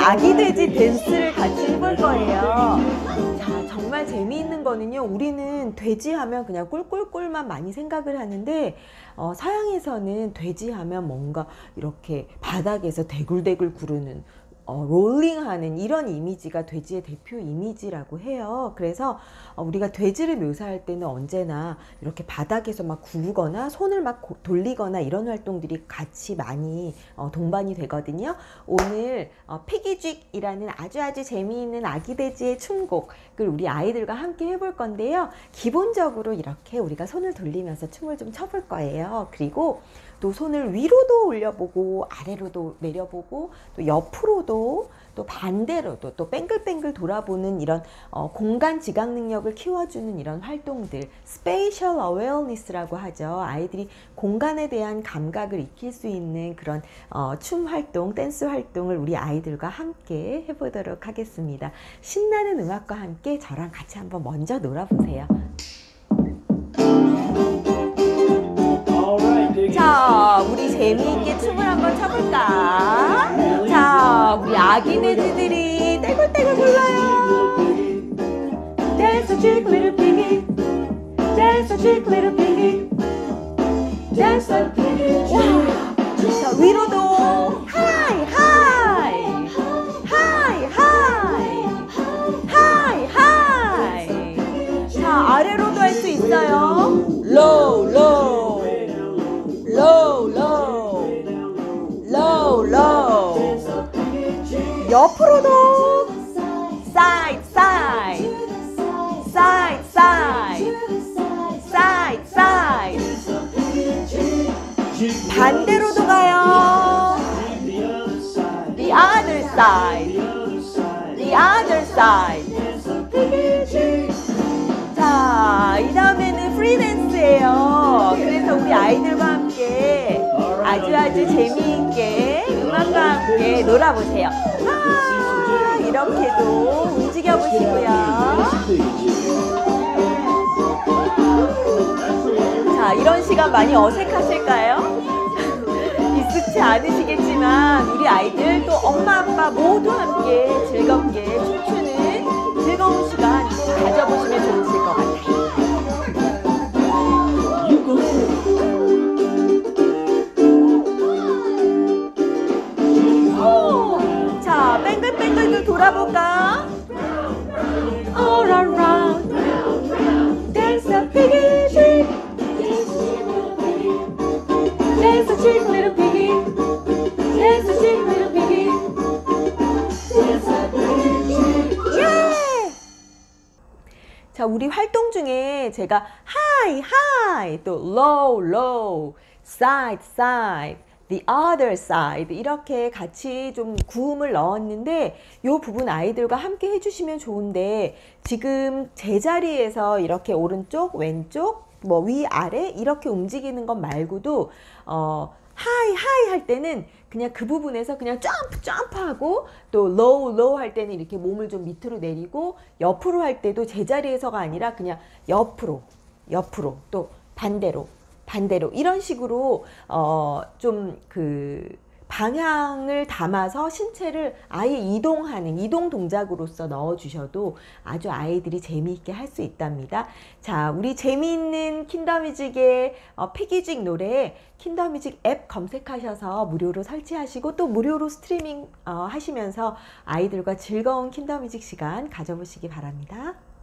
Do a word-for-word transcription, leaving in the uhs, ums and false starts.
아기 돼지 댄스를 같이 해볼 거예요. 자, 정말 재미있는 거는요, 우리는 돼지 하면 그냥 꿀꿀꿀만 많이 생각을 하는데 어, 서양에서는 돼지 하면 뭔가 이렇게 바닥에서 대굴대굴 구르는 어, 롤링하는 이런 이미지가 돼지의 대표 이미지라고 해요. 그래서 어, 우리가 돼지를 묘사할 때는 언제나 이렇게 바닥에서 막 구르거나 손을 막 고, 돌리거나 이런 활동들이 같이 많이 어, 동반이 되거든요. 오늘 어, 피기쥐이라는 아주 아주 재미있는 아기 돼지의 춤곡을 우리 아이들과 함께 해볼 건데요. 기본적으로 이렇게 우리가 손을 돌리면서 춤을 좀 춰볼 거예요. 그리고 또 손을 위로도 올려보고 아래로도 내려보고 또 옆으로도 또 반대로도 또 뱅글뱅글 돌아보는 이런 어, 공간 지각 능력을 키워주는 이런 활동들, 스페이셜 어웨어니스라고 하죠. 아이들이 공간에 대한 감각을 익힐 수 있는 그런 어, 춤 활동, 댄스 활동을 우리 아이들과 함께 해보도록 하겠습니다. 신나는 음악과 함께 저랑 같이 한번 먼저 놀아보세요. 자, 우리 재미있게 춤을 한번 춰볼까? 자, 우리 아기 돼지들이 떼굴떼굴 굴러요. Dance a chick little piggy, dance a chick little piggy, dance a piggy. 와, 자, 위로도 하이 하이 하이 하이 하이 하이. 자, 아래로도 할 수 있어요. Low low. low, low, low, low. 옆으로도 side, side, side, side, side, side. 반대로도 가요. The other side, the other side. 자, 이 다음에는 프리 댄스예요. 그래서 우리 아이들과 함께 아주 아주 재미있게 음악과 함께 놀아보세요. 아, 이렇게도 움직여 보시고요. 자, 이런 시간 많이 어색하실까요? 익숙치 않으시겠지만 우리 아이들 또 엄마 아빠 모두 함께 즐겁게 춤추는 즐거운 시간 가져보시면 좋으실 것 같아요. 오, 자, 뱅글뱅글 돌아볼까? All around, dance a piggy chick, dance a chick little piggy, dance a chick little piggy, dance a piggy chick. 예! 자, 우리 활동 중에 제가 하이 하이 또 low low side side the other side 이렇게 같이 좀 구음을 넣었는데 이 부분 아이들과 함께 해주시면 좋은데 지금 제자리에서 이렇게 오른쪽 왼쪽 뭐 위아래 이렇게 움직이는 것 말고도 어 하이 하이 할 때는 그냥 그 부분에서 그냥 점프 점프하고 또 low low 할 때는 이렇게 몸을 좀 밑으로 내리고 옆으로 할 때도 제자리에서가 아니라 그냥 옆으로 옆으로 또 반대로 반대로 이런 식으로 어 좀 그 방향을 담아서 신체를 아예 이동하는 이동 동작으로서 넣어 주셔도 아주 아이들이 재미있게 할 수 있답니다. 자, 우리 재미있는 킨더뮤직의 어, 피기직 노래 킨더뮤직 앱 검색하셔서 무료로 설치하시고 또 무료로 스트리밍 어, 하시면서 아이들과 즐거운 킨더뮤직 시간 가져보시기 바랍니다.